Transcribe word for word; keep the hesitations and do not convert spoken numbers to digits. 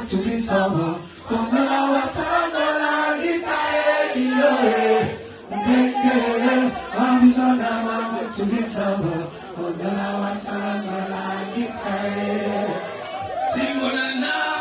tulisawa kondala wasangala gitae yoe mbeke amizona wangu tulisawa kondala wasangala gitae singona na